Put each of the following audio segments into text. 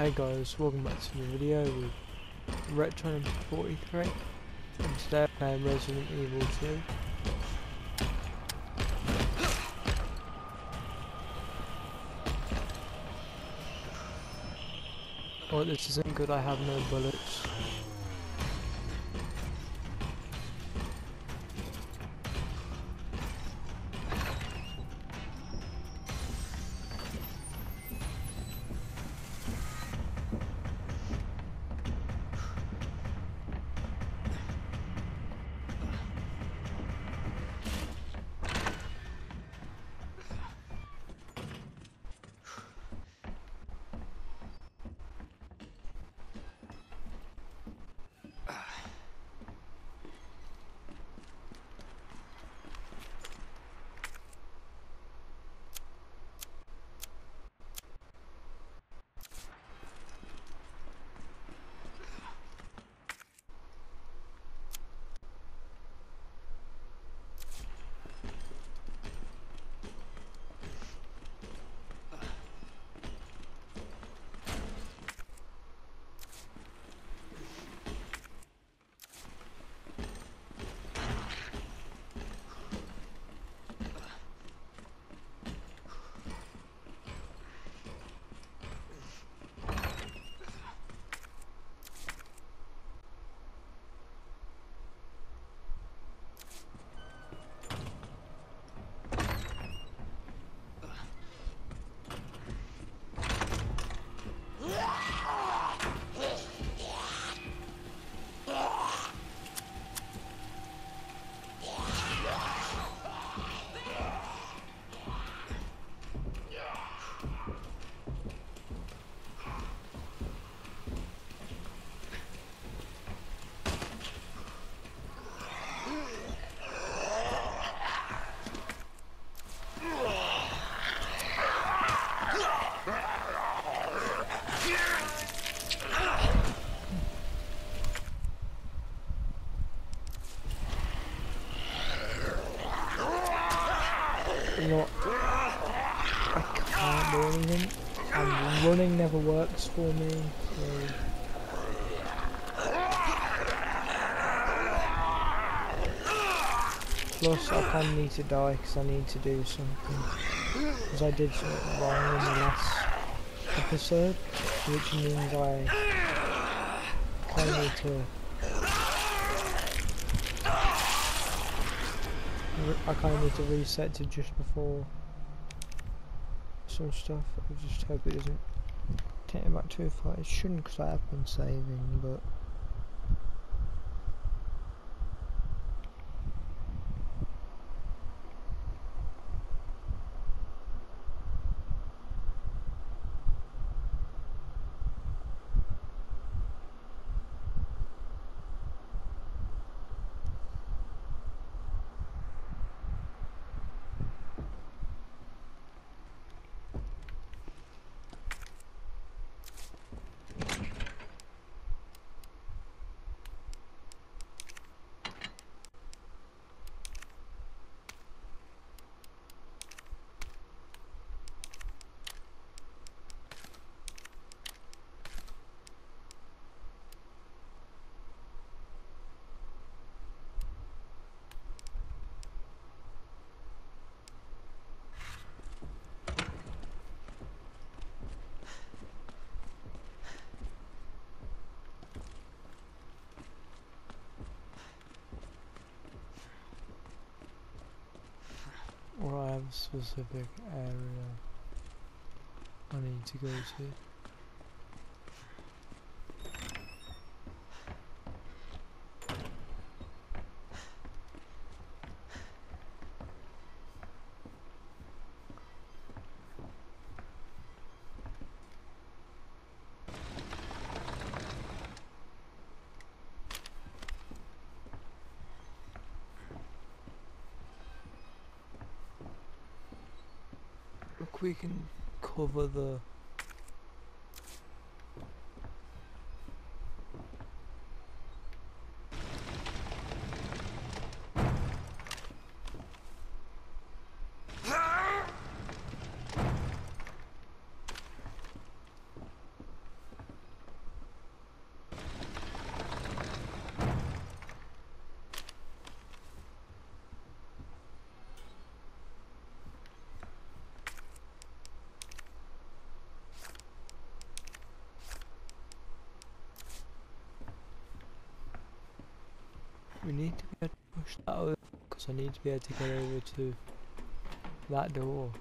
Hey guys, welcome back to the video with Retro43, and today I'm playing Resident Evil 2. Oh, this isn't good, I have no bullets. You know what? I can't do anything, and running never works for me, so... Plus, I kind of need to die because I need to do something. Because I did something wrong in the last episode, which means I kind of need to... I kind of need to reset to just before some stuff. I just hope it doesn't take me back too far. It shouldn't, because I have been saving, but... Or I have a specific area I need to go to. Look, we can cover the... We need to be able to push that over, because I need to be able to get over to that door.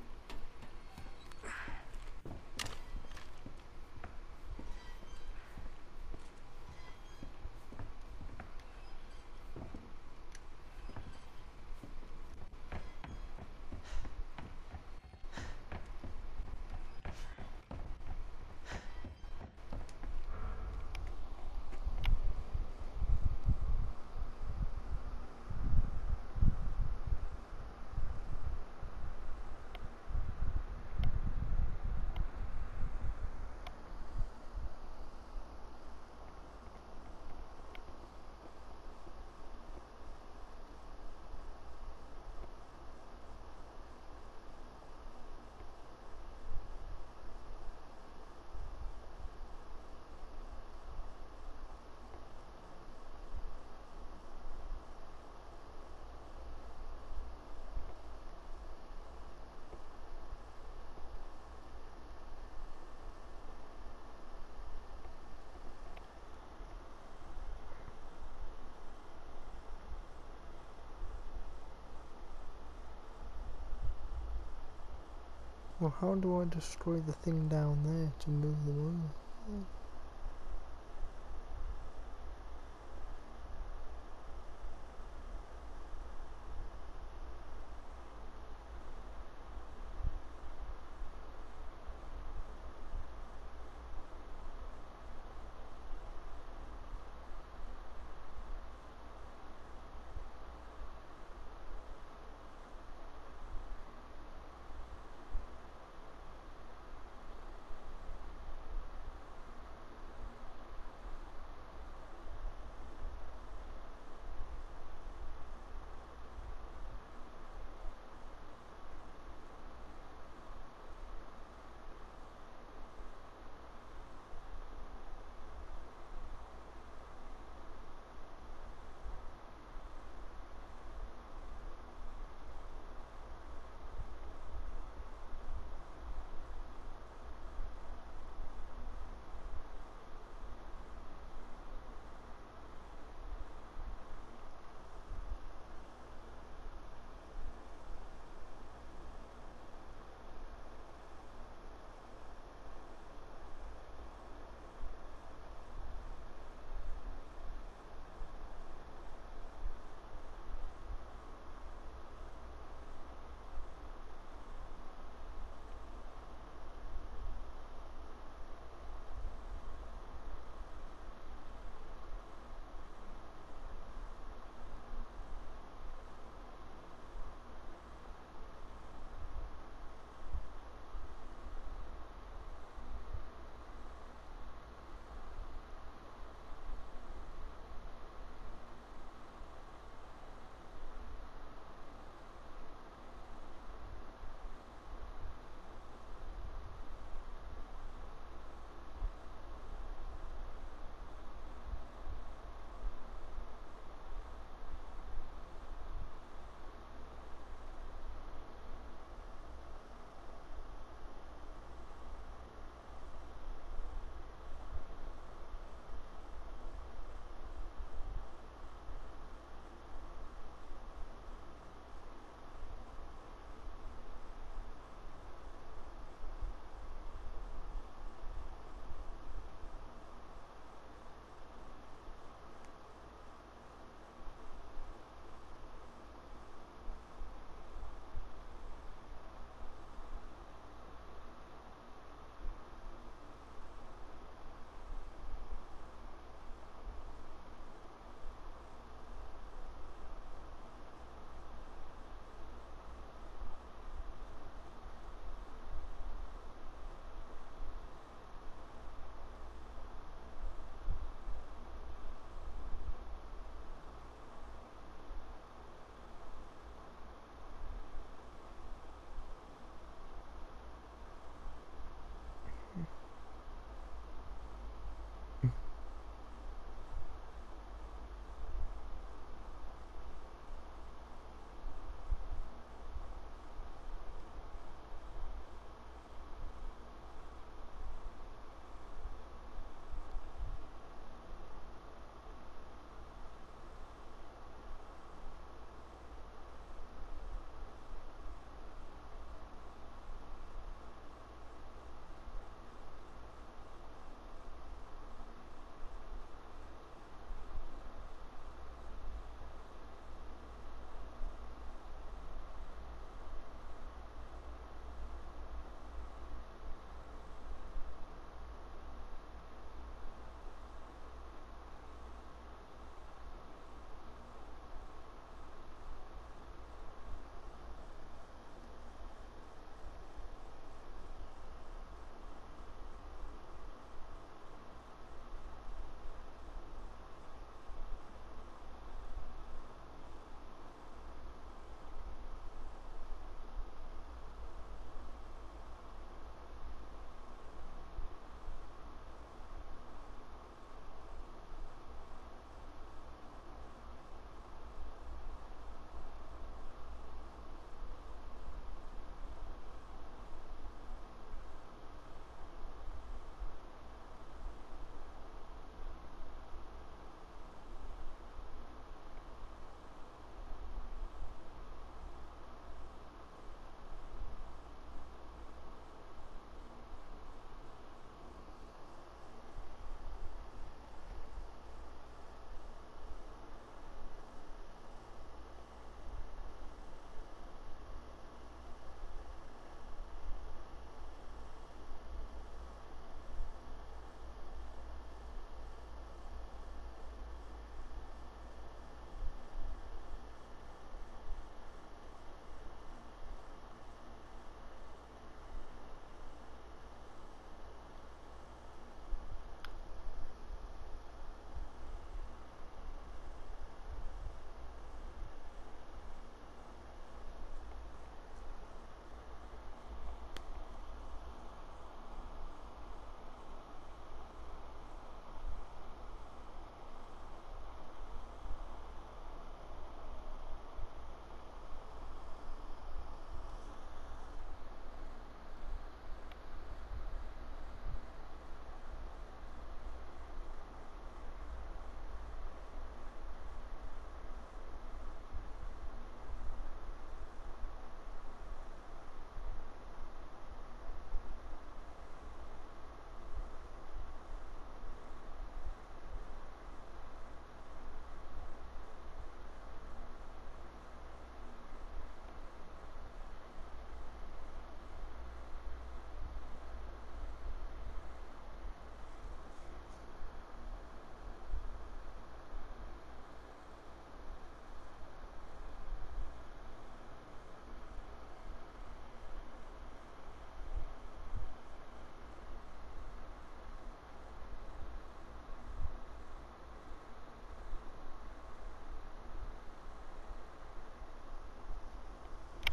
Well, how do I destroy the thing down there to move them over?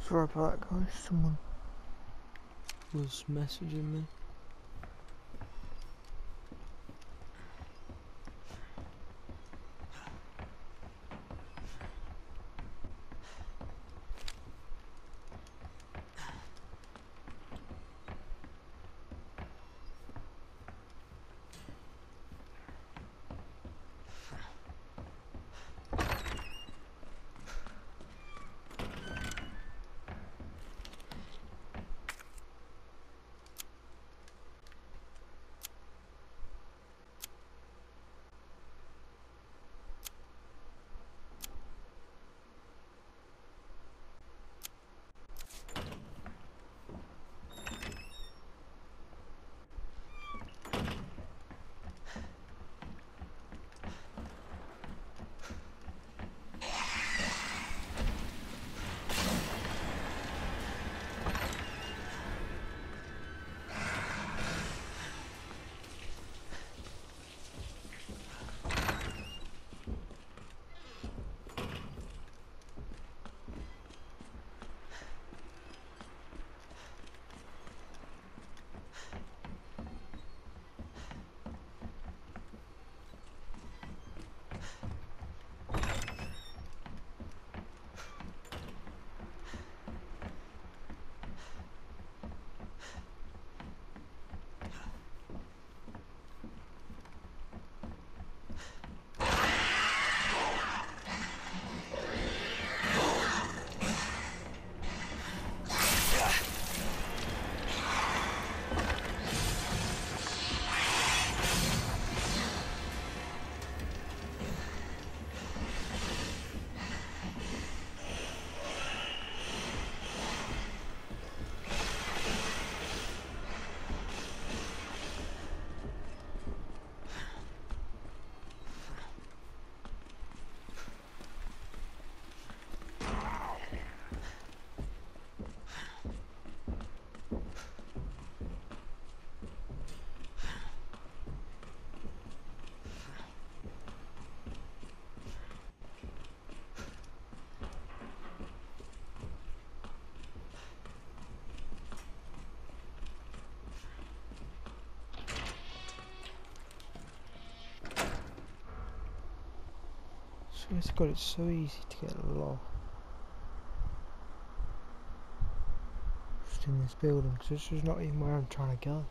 Sorry about that, guys. Someone was messaging me. Swear to God, it's so easy to get lost in this building because it's just not even where I'm trying to go.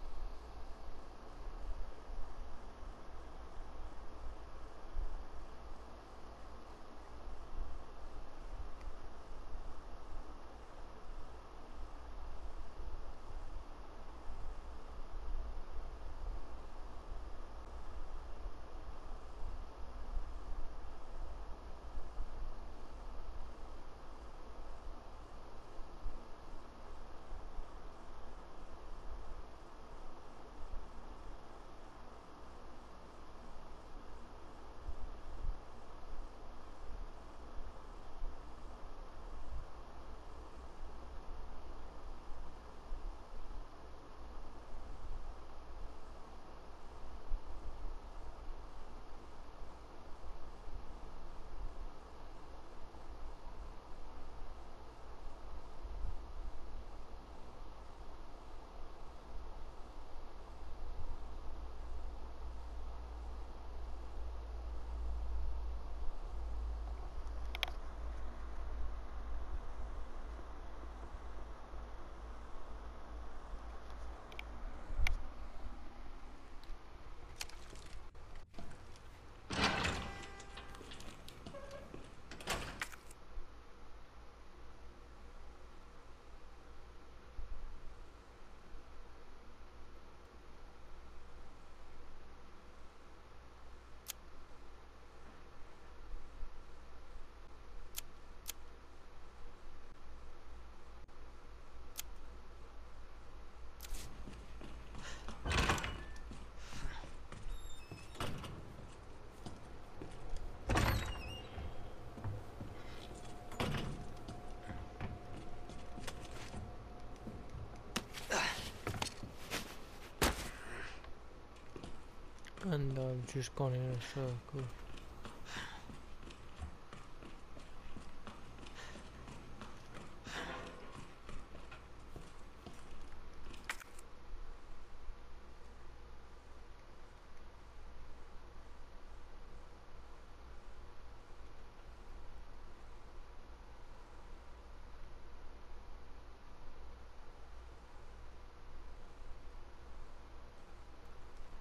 And I've just gone in a circle.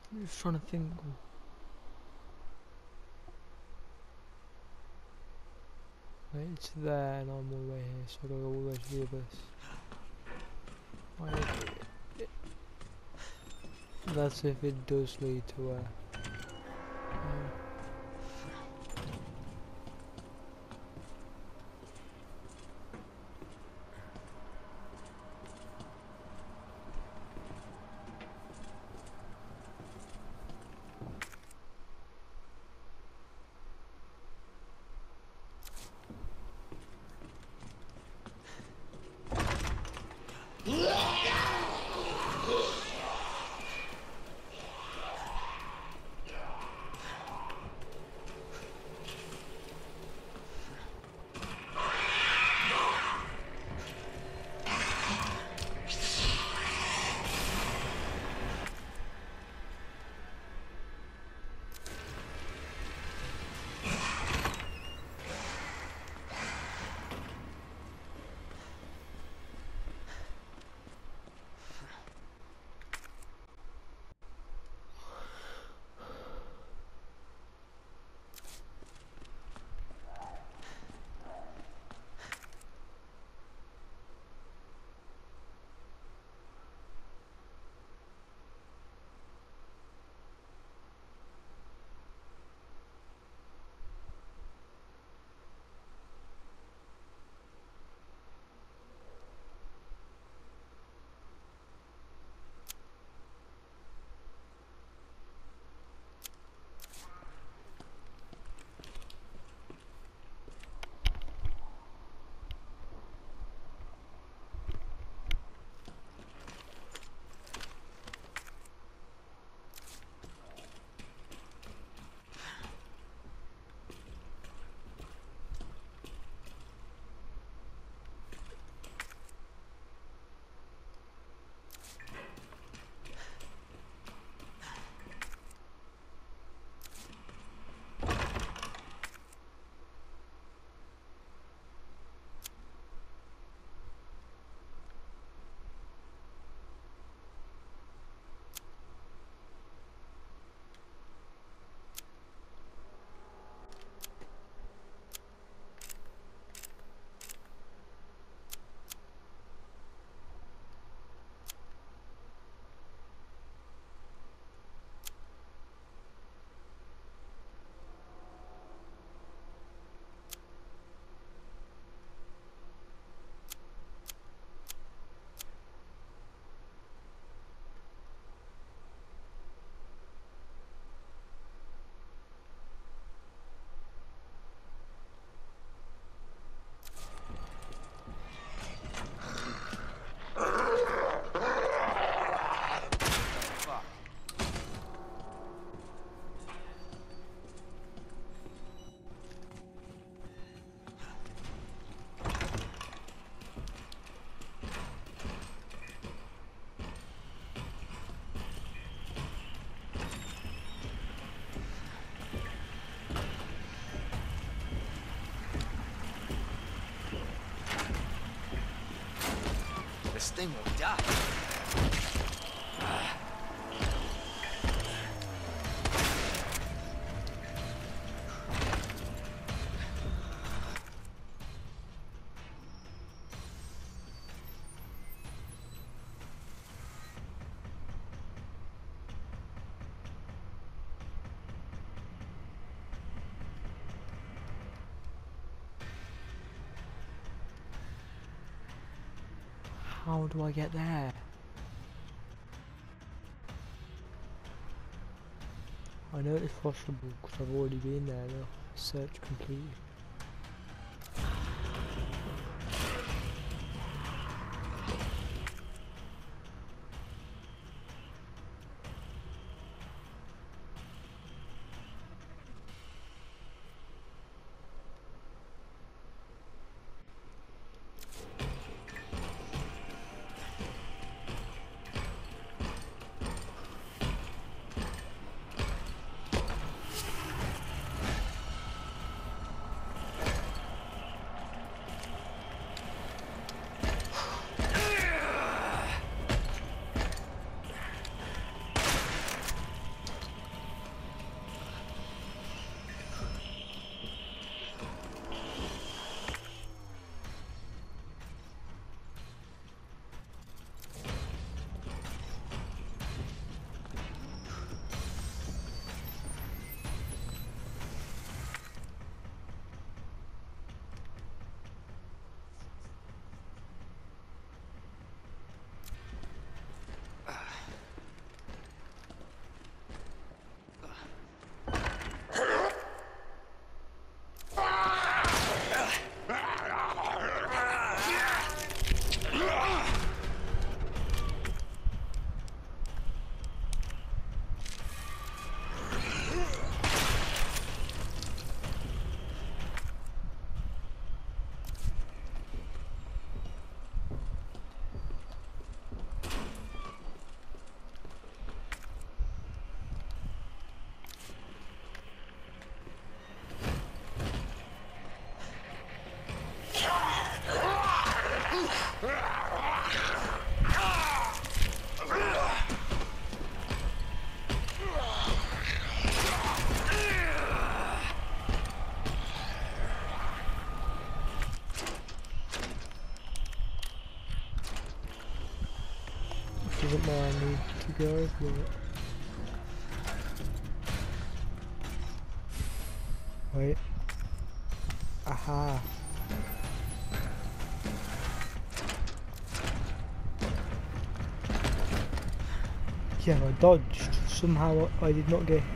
I'm just trying to think. Wait, it's there and I'm all the way here, so I gotta go all the way to the abyss. That's if it does lead to where. This thing will die. How do I get there? I know it's possible because I've already been there. Look, search completed. go for it. Wait. Aha. Yeah, I dodged. Somehow I did not get hit.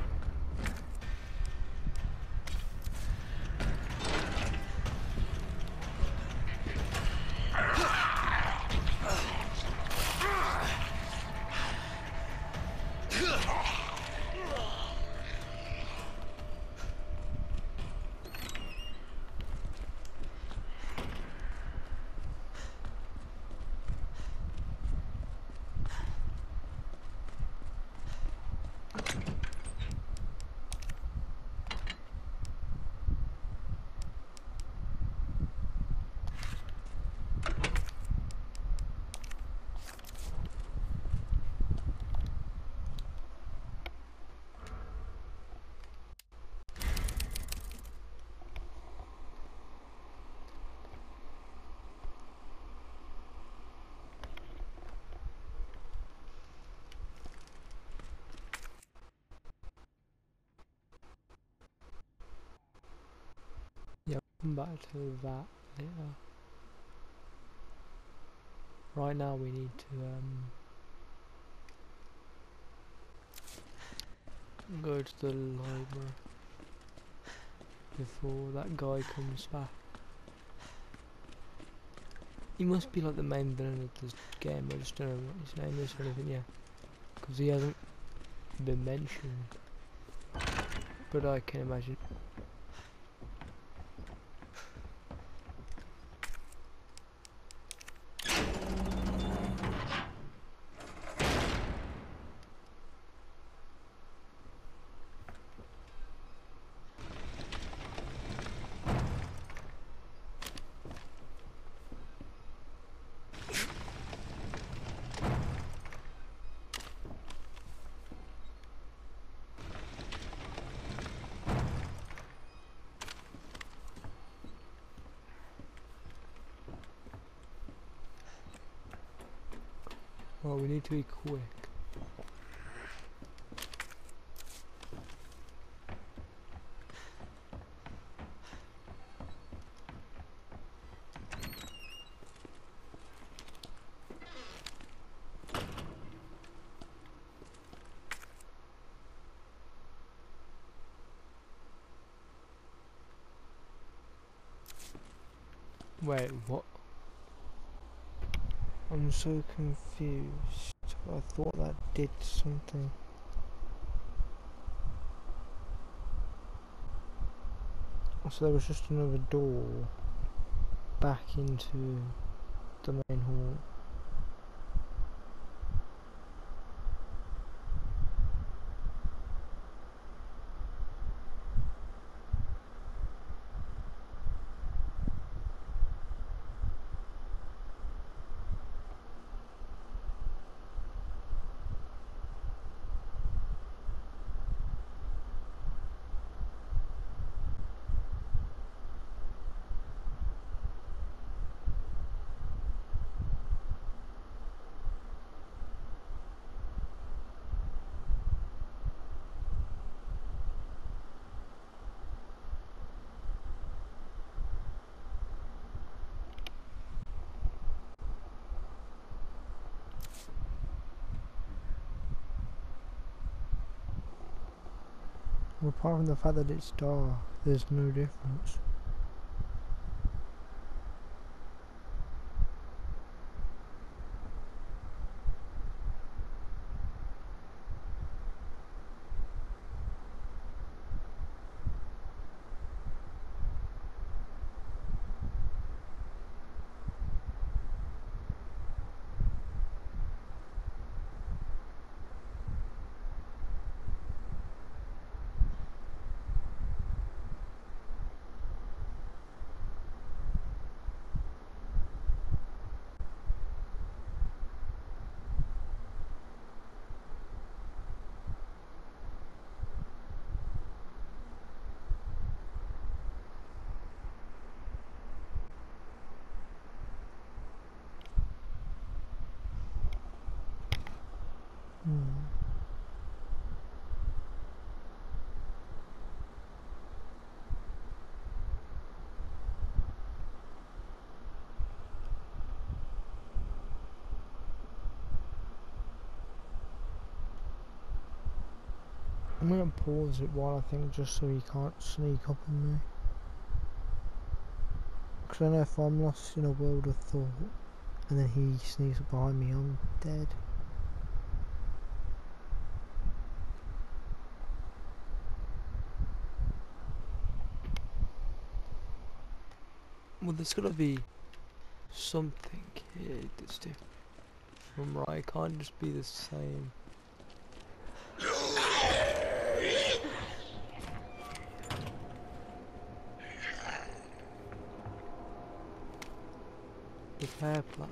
Yeah, come back to that later. Right now we need to go to the library before that guy comes back. He must be like the main villain of this game. I just don't know what his name is or anything yet, because he hasn't been mentioned, but I can imagine. Well, we need to be quick. Wait, what? I'm so confused. I thought that did something. So there was just another door back into the main hall. Well, apart from the fact that it's dark, there's no difference. I'm gonna pause it while I think, just so he can't sneak up on me. Because I know if I'm lost in a world of thought and then he sneaks up behind me, I'm dead. Well, there's gotta be something here that's different from right. It can't just be the same. Repair plan.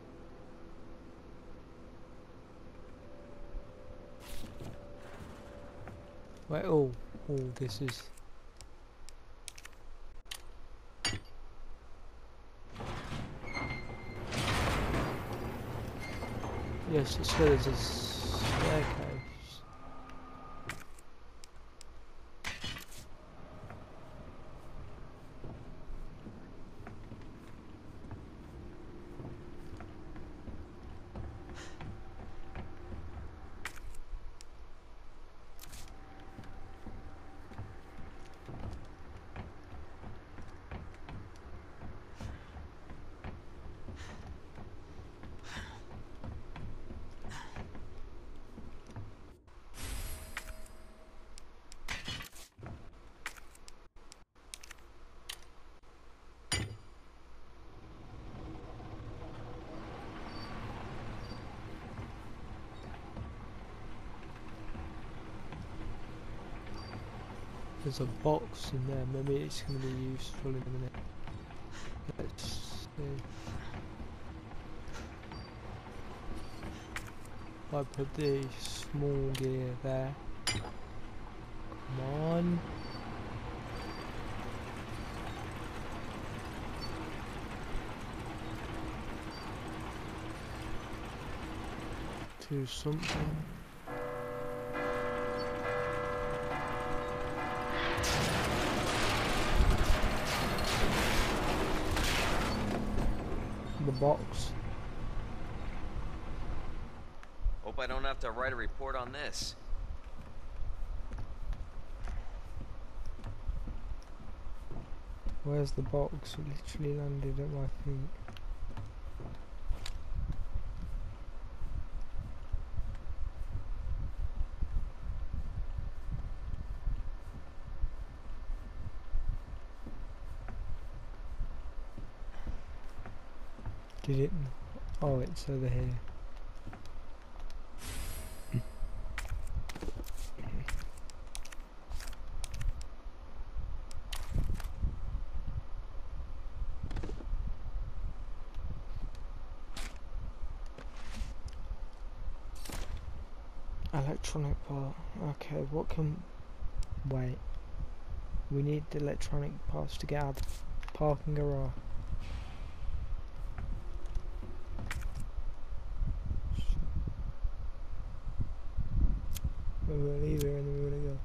Wait, oh, this is... Yes, it's good as a staircase. There's a box in there, maybe it's going to be useful in a minute. Let's see. I put the small gear there. Come on. Do something. The box. Hope I don't have to write a report on this. Where's the box? It literally landed at my feet. Did it? Oh, it's over here. Electronic part. Okay, what can... Wait. We need the electronic parts to get out of the parking garage. We're gonna leave here and then we're gonna go.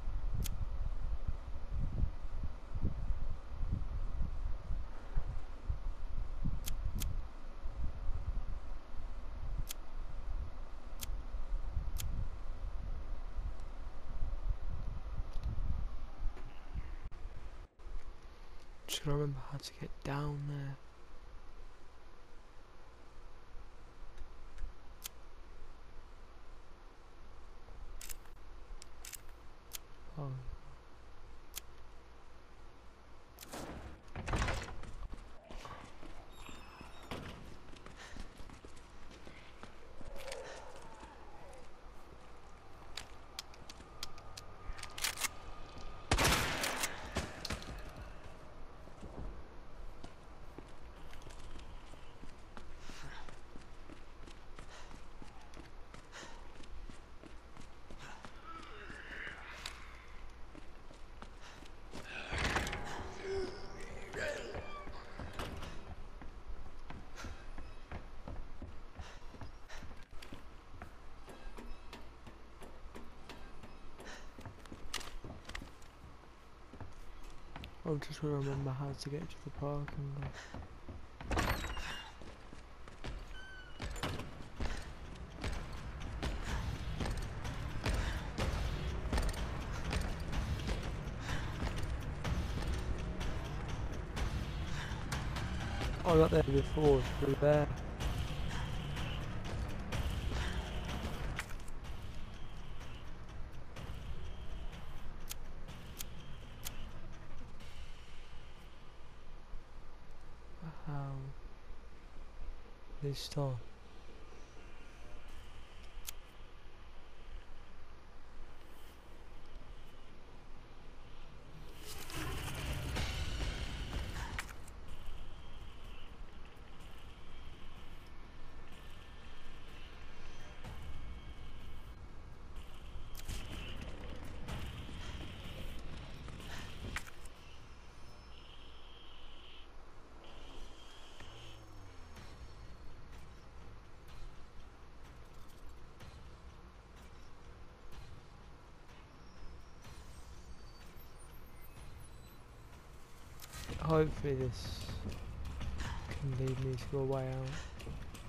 Just gotta remember how to get down there. Oh. I'm just gonna remember how to get to the parking lot. I got there before, through there. How? This time. Hopefully this can lead me to a way out.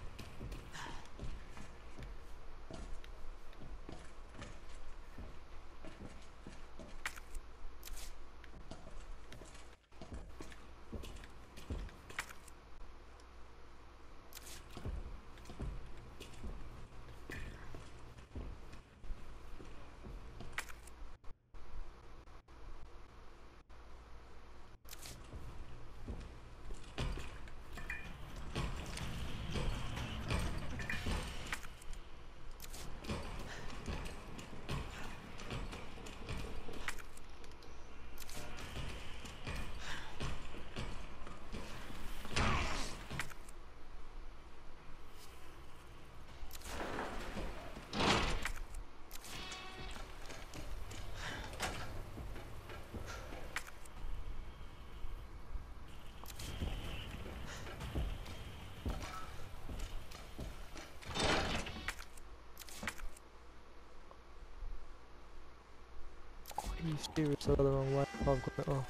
Are you serious? I got the wrong way. I've got it off.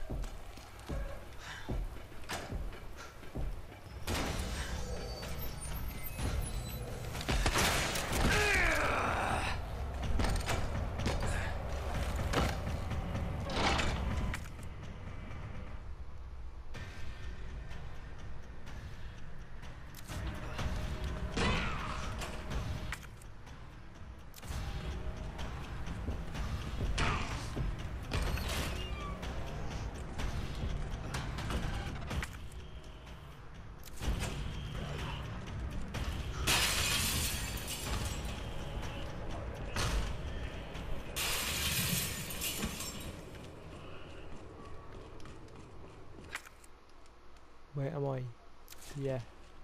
Where am I? Yeah.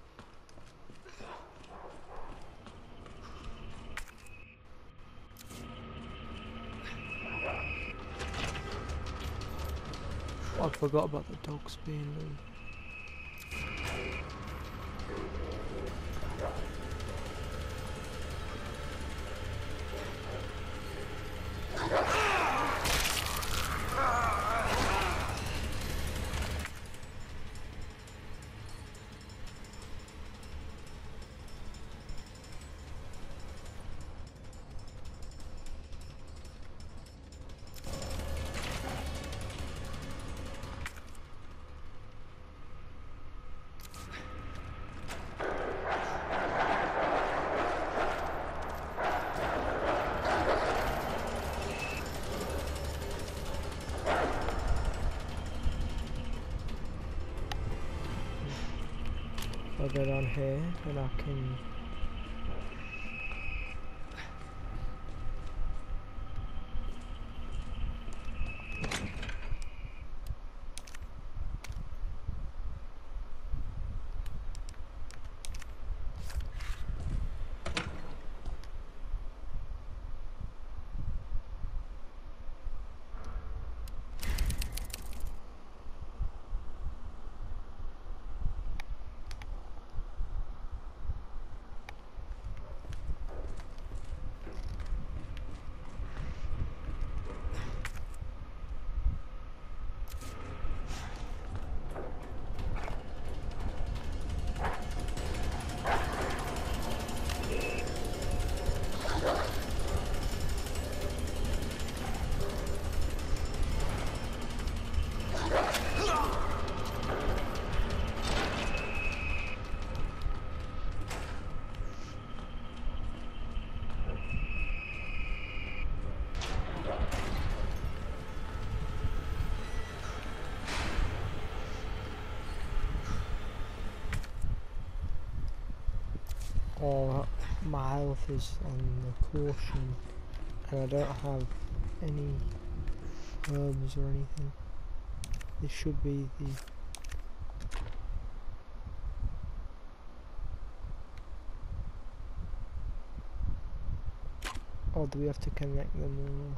I forgot about the dogs being loose. I'll go down here and I can... or my health is on the caution and I don't have any herbs or anything. This should be the... Or do we have to connect them all?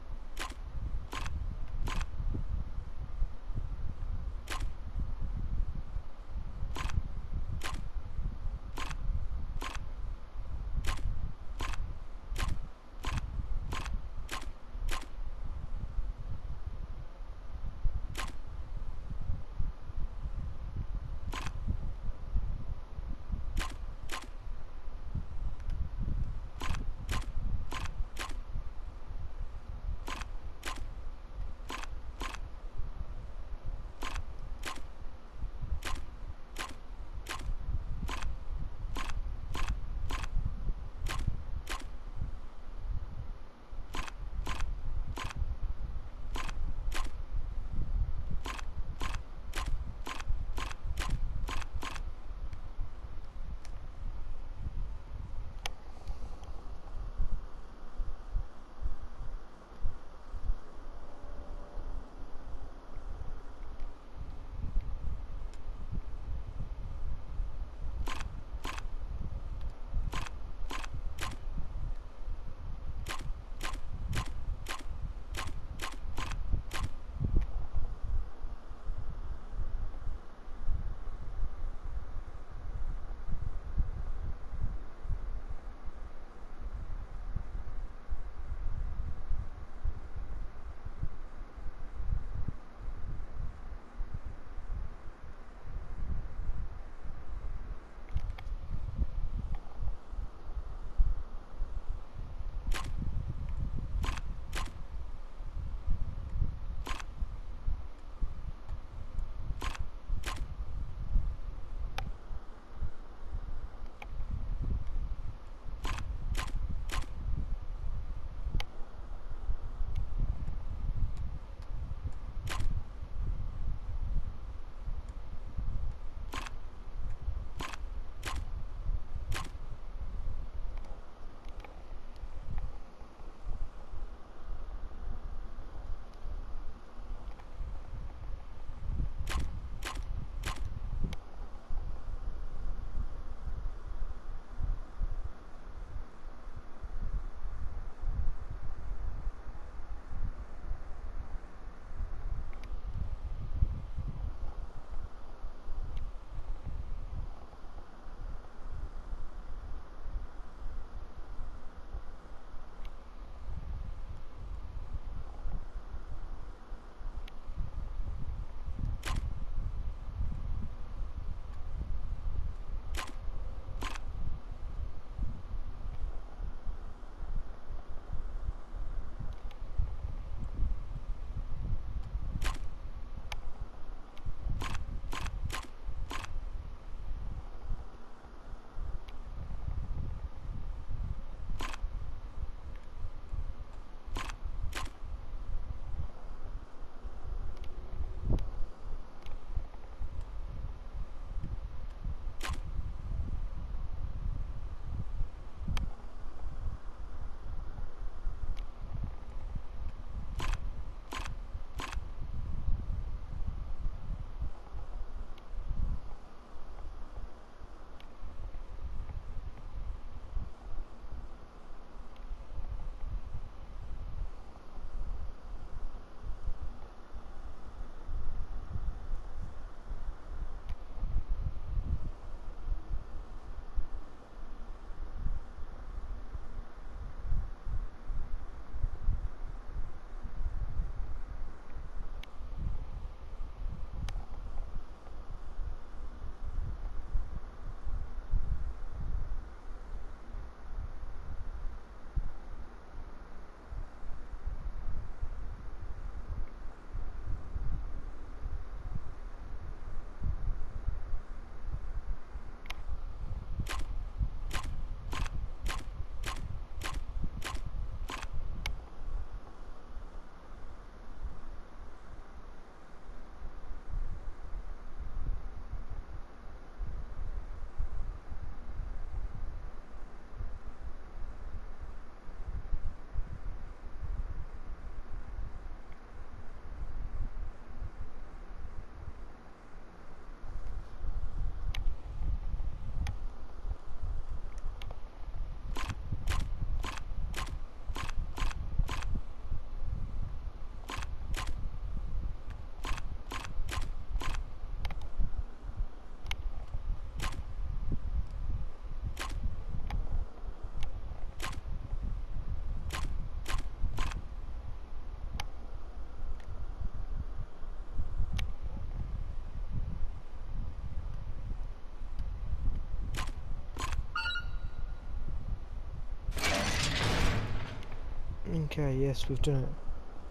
Okay, yes, we've done it.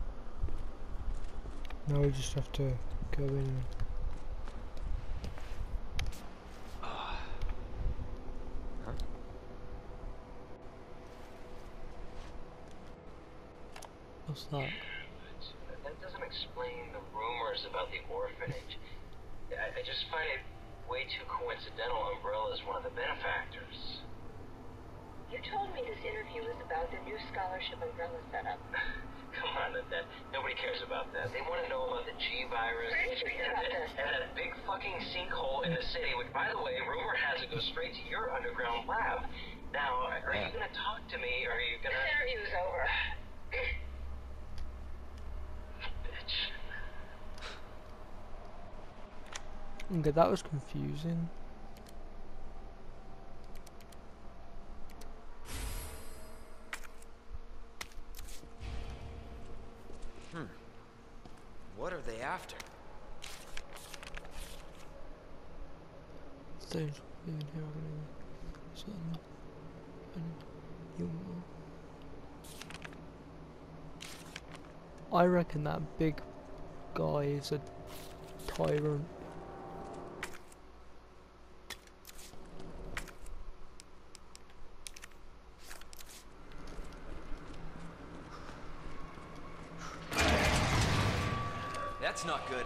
Now we just have to go in. Huh? What's that? That doesn't explain the rumors about the orphanage. I just find it way too coincidental Umbrella's one of the benefactors. You told me this interview was about the new scholarship Umbrella set up. Come on, that nobody cares about that. They want to know about the G virus We're interested about this. and that big fucking sinkhole in the city, which, by the way, rumor has it goes straight to your underground lab. Now, are you gonna talk to me, or are you This gonna... interview's over. Bitch. Okay, that was confusing. What are they after? Stage in here, something. I reckon that big guy is a tyrant. That's not good.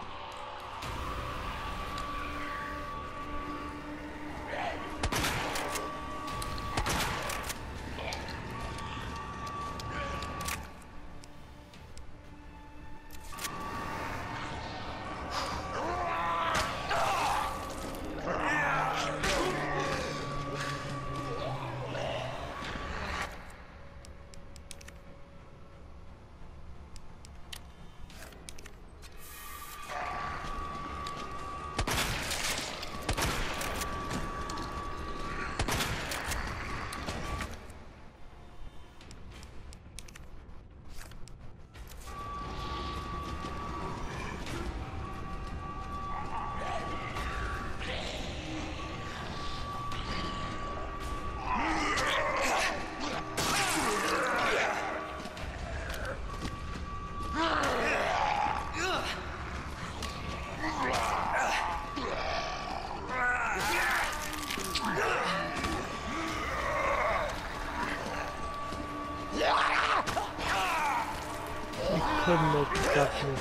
Couldn't make the document.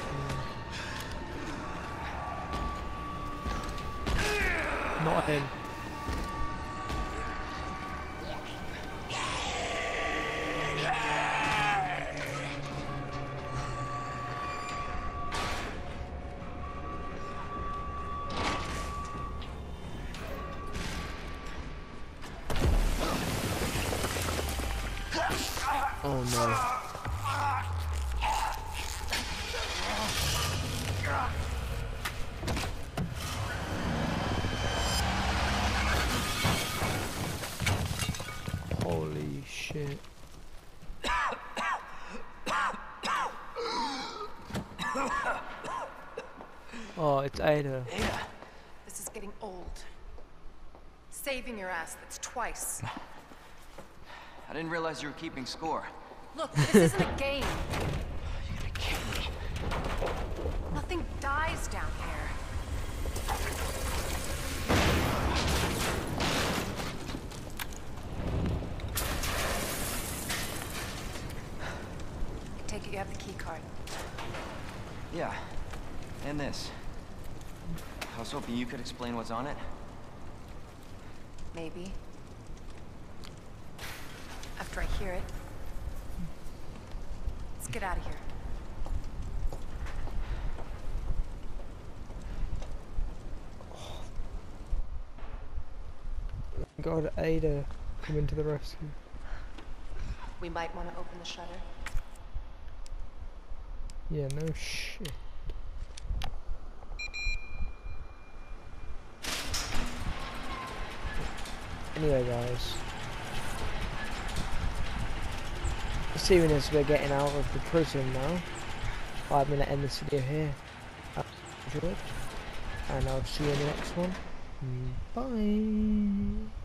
Not him. Oh no. Holy shit. Oh, it's Ada. This is getting old. Saving your ass, that's twice. I didn't realize you were keeping score. Look, this isn't a game. You gotta kill me. Nothing dies down here. I take it you have the key card. Yeah. And this. I was hoping you could explain what's on it. Maybe. After I hear it. Let's get out of here. God, Ada coming to the rescue. We might want to open the shutter. Yeah, no shit. Anyway, guys, seeing as we're getting out of the prison now, I'm going to end this video here. I hope you enjoyed, and I'll see you in the next one. Bye.